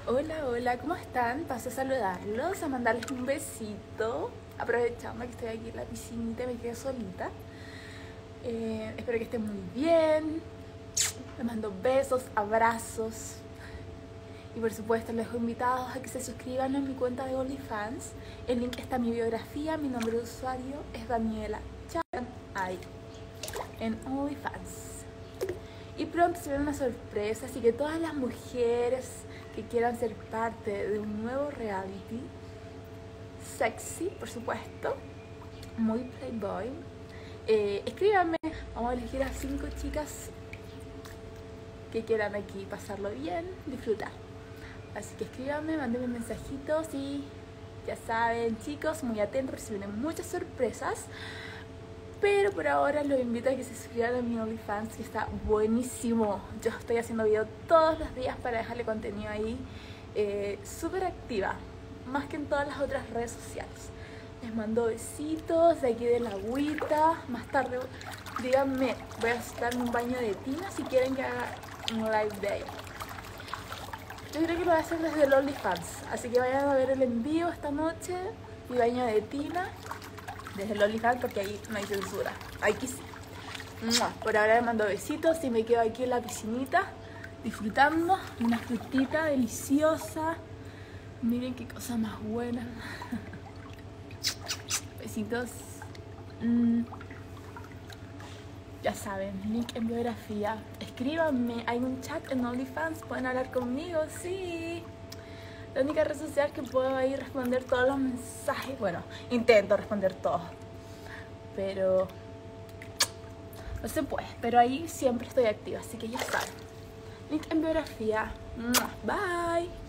Hola, hola, ¿cómo están? Paso a saludarlos, a mandarles un besito, aprovechando que estoy aquí en la piscinita y me quedé solita. Espero que estén muy bien. Les mando besos, abrazos. Y por supuesto les dejo invitados a que se suscriban a mi cuenta de OnlyFans. El link está en mi biografía, mi nombre de usuario es Daniela Chan, ahí, en OnlyFans. Y pronto se viene una sorpresa, así que todas las mujeres que quieran ser parte de un nuevo reality, sexy por supuesto, muy playboy, escríbanme, vamos a elegir a 5 chicas que quieran aquí pasarlo bien, disfrutar. Así que escríbanme, mándenme mensajitos y ya saben chicos, muy atentos, se vienen muchas sorpresas. Pero por ahora los invito a que se suscriban a mi OnlyFans, que está buenísimo. Yo estoy haciendo video todos los días para dejarle contenido ahí, súper activa, más que en todas las otras redes sociales. Les mando besitos de aquí de la agüita. Más tarde, díganme, voy a darme un baño de tina si quieren que haga un live de ahí. Yo creo que lo voy a hacer desde el OnlyFans, así que vayan a ver el envío esta noche, mi baño de tina. Desde el OnlyFans porque ahí no hay censura. Aquí sí. Por ahora les mando besitos y me quedo aquí en la piscinita disfrutando una frutita deliciosa. Miren qué cosa más buena. Besitos. Ya saben, link en biografía. Escríbanme, hay un chat en OnlyFans, pueden hablar conmigo, sí. La única red social que puedo ahí responder todos los mensajes. Bueno, intento responder todos, pero no se puede. Pero ahí siempre estoy activa, así que ya saben. Link en biografía. Bye.